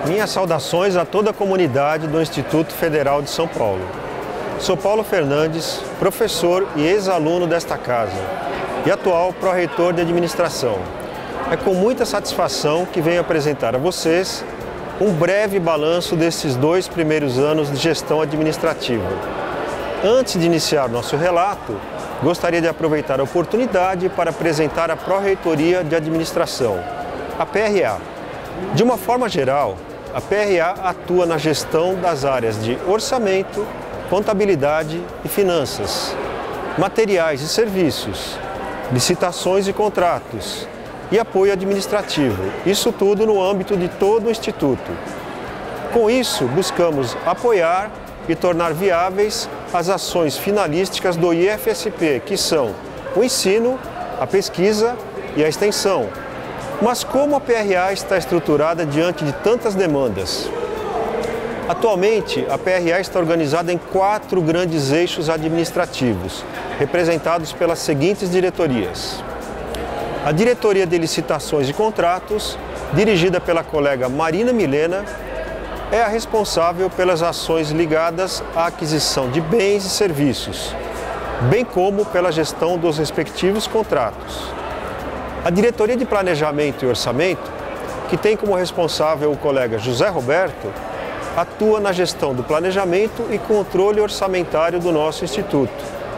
Minhas saudações a toda a comunidade do Instituto Federal de São Paulo. Sou Paulo Fernandes, professor e ex-aluno desta casa e atual pró-reitor de administração. É com muita satisfação que venho apresentar a vocês um breve balanço desses 2 primeiros anos de gestão administrativa. Antes de iniciar nosso relato, gostaria de aproveitar a oportunidade para apresentar a Pró-Reitoria de Administração, a PRA. De uma forma geral, a PRA atua na gestão das áreas de orçamento, contabilidade e finanças, materiais e serviços, licitações e contratos e apoio administrativo, isso tudo no âmbito de todo o Instituto. Com isso, buscamos apoiar e tornar viáveis as ações finalísticas do IFSP, que são o ensino, a pesquisa e a extensão. Mas como a PRA está estruturada diante de tantas demandas? Atualmente, a PRA está organizada em 4 grandes eixos administrativos, representados pelas seguintes diretorias. A Diretoria de Licitações e Contratos, dirigida pela colega Marina Milena, é a responsável pelas ações ligadas à aquisição de bens e serviços, bem como pela gestão dos respectivos contratos. A Diretoria de Planejamento e Orçamento, que tem como responsável o colega José Roberto, atua na gestão do planejamento e controle orçamentário do nosso Instituto.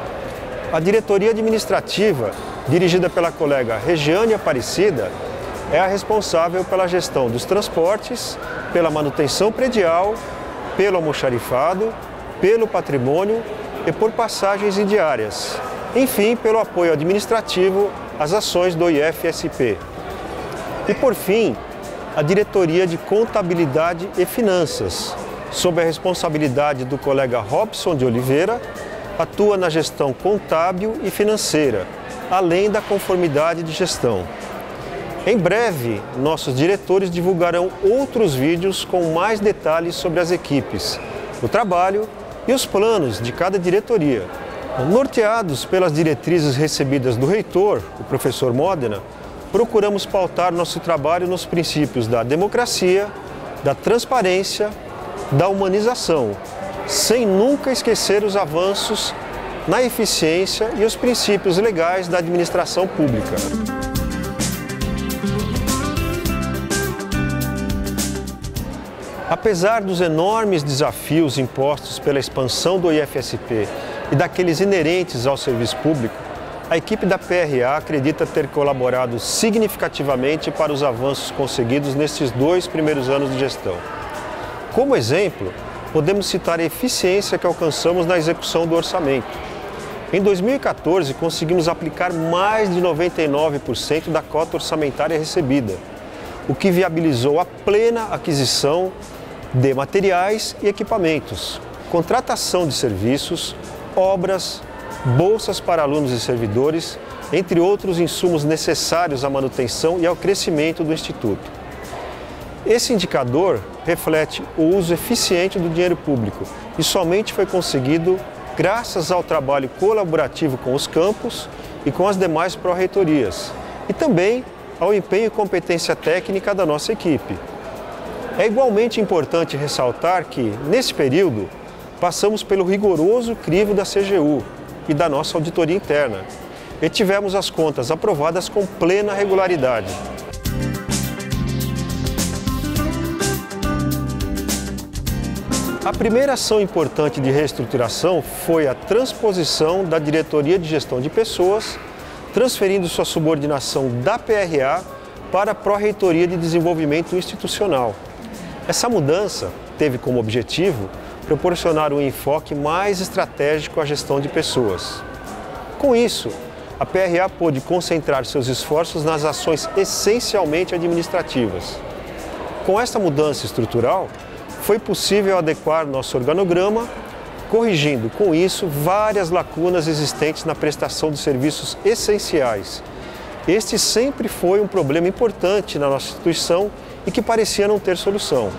A Diretoria Administrativa, dirigida pela colega Regiane Aparecida, é a responsável pela gestão dos transportes, pela manutenção predial, pelo almoxarifado, pelo patrimônio e por passagens e diárias. Enfim, pelo apoio administrativo às ações do IFSP. E, por fim, a Diretoria de Contabilidade e Finanças, sob a responsabilidade do colega Robson de Oliveira, atua na gestão contábil e financeira, além da conformidade de gestão. Em breve, nossos diretores divulgarão outros vídeos com mais detalhes sobre as equipes, o trabalho e os planos de cada diretoria. Norteados pelas diretrizes recebidas do reitor, o professor Modena, procuramos pautar nosso trabalho nos princípios da democracia, da transparência, da humanização, sem nunca esquecer os avanços na eficiência e os princípios legais da administração pública. Apesar dos enormes desafios impostos pela expansão do IFSP e daqueles inerentes ao serviço público, a equipe da PRA acredita ter colaborado significativamente para os avanços conseguidos nestes 2 primeiros anos de gestão. Como exemplo, podemos citar a eficiência que alcançamos na execução do orçamento. Em 2014, conseguimos aplicar mais de 99% da cota orçamentária recebida, o que viabilizou a plena aquisição de materiais e equipamentos, contratação de serviços, obras, bolsas para alunos e servidores, entre outros insumos necessários à manutenção e ao crescimento do Instituto. Esse indicador reflete o uso eficiente do dinheiro público e somente foi conseguido graças ao trabalho colaborativo com os campos e com as demais pró-reitorias, e também ao empenho e competência técnica da nossa equipe. É igualmente importante ressaltar que, nesse período, passamos pelo rigoroso crivo da CGU e da nossa auditoria interna e tivemos as contas aprovadas com plena regularidade. A primeira ação importante de reestruturação foi a transposição da Diretoria de Gestão de Pessoas, transferindo sua subordinação da PRA para a Pró-Reitoria de Desenvolvimento Institucional. Essa mudança teve como objetivo proporcionar um enfoque mais estratégico à gestão de pessoas. Com isso, a PRA pôde concentrar seus esforços nas ações essencialmente administrativas. Com esta mudança estrutural, foi possível adequar nosso organograma, corrigindo com isso várias lacunas existentes na prestação de serviços essenciais. Este sempre foi um problema importante na nossa instituição e que parecia não ter solução.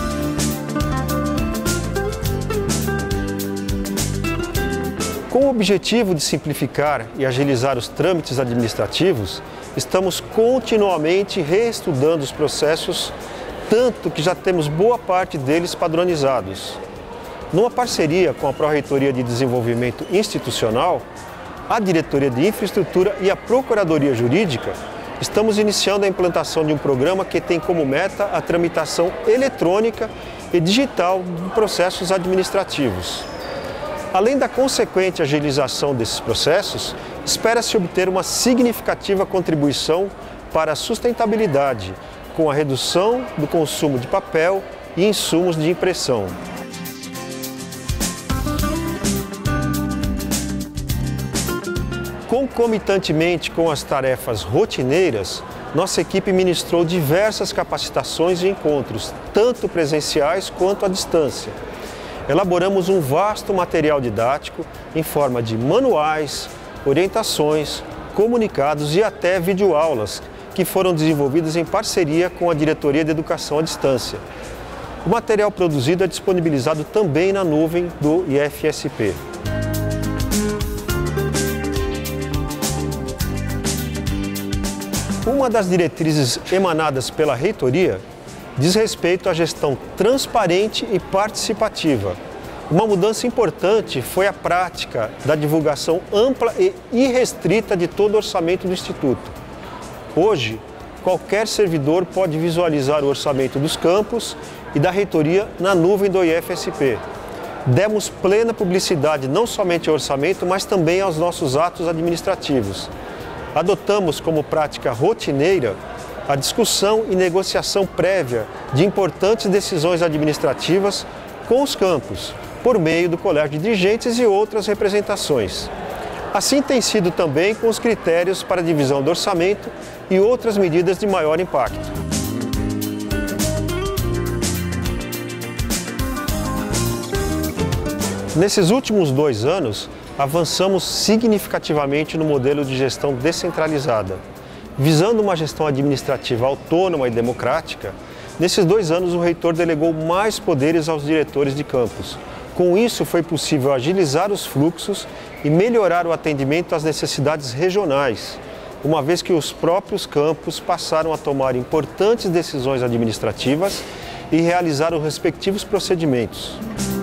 Com o objetivo de simplificar e agilizar os trâmites administrativos, estamos continuamente reestudando os processos tanto que já temos boa parte deles padronizados. Numa parceria com a Pró-Reitoria de Desenvolvimento Institucional, a Diretoria de Infraestrutura e a Procuradoria Jurídica, estamos iniciando a implantação de um programa que tem como meta a tramitação eletrônica e digital de processos administrativos. Além da consequente agilização desses processos, espera-se obter uma significativa contribuição para a sustentabilidade, com a redução do consumo de papel e insumos de impressão. Concomitantemente com as tarefas rotineiras, nossa equipe ministrou diversas capacitações e encontros, tanto presenciais quanto à distância. Elaboramos um vasto material didático em forma de manuais, orientações, comunicados e até videoaulas, que foram desenvolvidas em parceria com a Diretoria de Educação à Distância. O material produzido é disponibilizado também na nuvem do IFSP. Uma das diretrizes emanadas pela reitoria diz respeito à gestão transparente e participativa. Uma mudança importante foi a prática da divulgação ampla e irrestrita de todo o orçamento do Instituto. Hoje, qualquer servidor pode visualizar o orçamento dos campos e da reitoria na nuvem do IFSP. Demos plena publicidade não somente ao orçamento, mas também aos nossos atos administrativos. Adotamos como prática rotineira a discussão e negociação prévia de importantes decisões administrativas com os campos, por meio do Colégio de Dirigentes e outras representações. Assim tem sido também com os critérios para a divisão do orçamento e outras medidas de maior impacto. Nesses últimos 2 anos, avançamos significativamente no modelo de gestão descentralizada. Visando uma gestão administrativa autônoma e democrática, nesses 2 anos o reitor delegou mais poderes aos diretores de campus. Com isso, foi possível agilizar os fluxos e melhorar o atendimento às necessidades regionais, uma vez que os próprios campos passaram a tomar importantes decisões administrativas e realizar os respectivos procedimentos.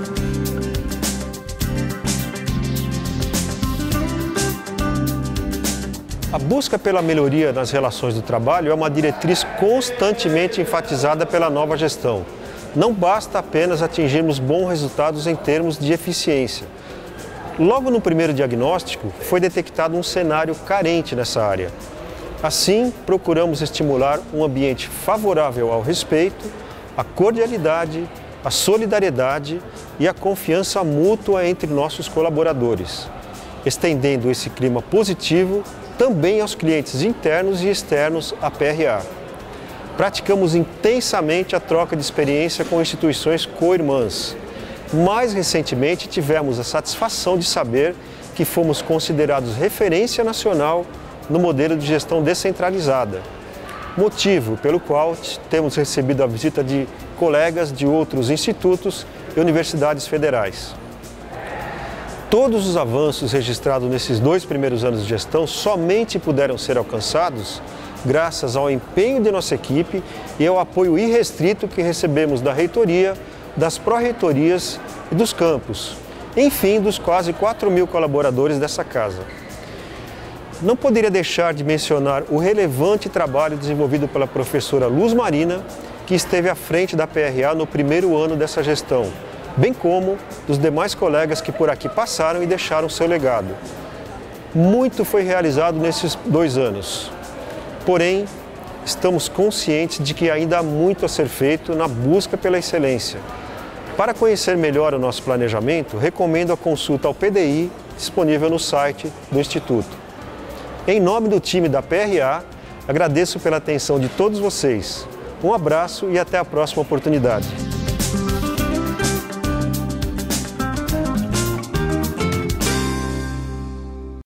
A busca pela melhoria nas relações do trabalho é uma diretriz constantemente enfatizada pela nova gestão. Não basta apenas atingirmos bons resultados em termos de eficiência. Logo no primeiro diagnóstico, foi detectado um cenário carente nessa área. Assim, procuramos estimular um ambiente favorável ao respeito, à cordialidade, à solidariedade e à confiança mútua entre nossos colaboradores, estendendo esse clima positivo também aos clientes internos e externos à PRA. Praticamos intensamente a troca de experiência com instituições co-irmãs. Mais recentemente, tivemos a satisfação de saber que fomos considerados referência nacional no modelo de gestão descentralizada, motivo pelo qual temos recebido a visita de colegas de outros institutos e universidades federais. Todos os avanços registrados nesses 2 primeiros anos de gestão somente puderam ser alcançados graças ao empenho de nossa equipe e ao apoio irrestrito que recebemos da reitoria, das pró-reitorias e dos campos, enfim, dos quase 4.000 colaboradores dessa casa. Não poderia deixar de mencionar o relevante trabalho desenvolvido pela professora Luz Marina, que esteve à frente da PRA no primeiro ano dessa gestão, bem como dos demais colegas que por aqui passaram e deixaram seu legado. Muito foi realizado nesses 2 anos. Porém, estamos conscientes de que ainda há muito a ser feito na busca pela excelência. Para conhecer melhor o nosso planejamento, recomendo a consulta ao PDI disponível no site do Instituto. Em nome do time da PRA, agradeço pela atenção de todos vocês. Um abraço e até a próxima oportunidade.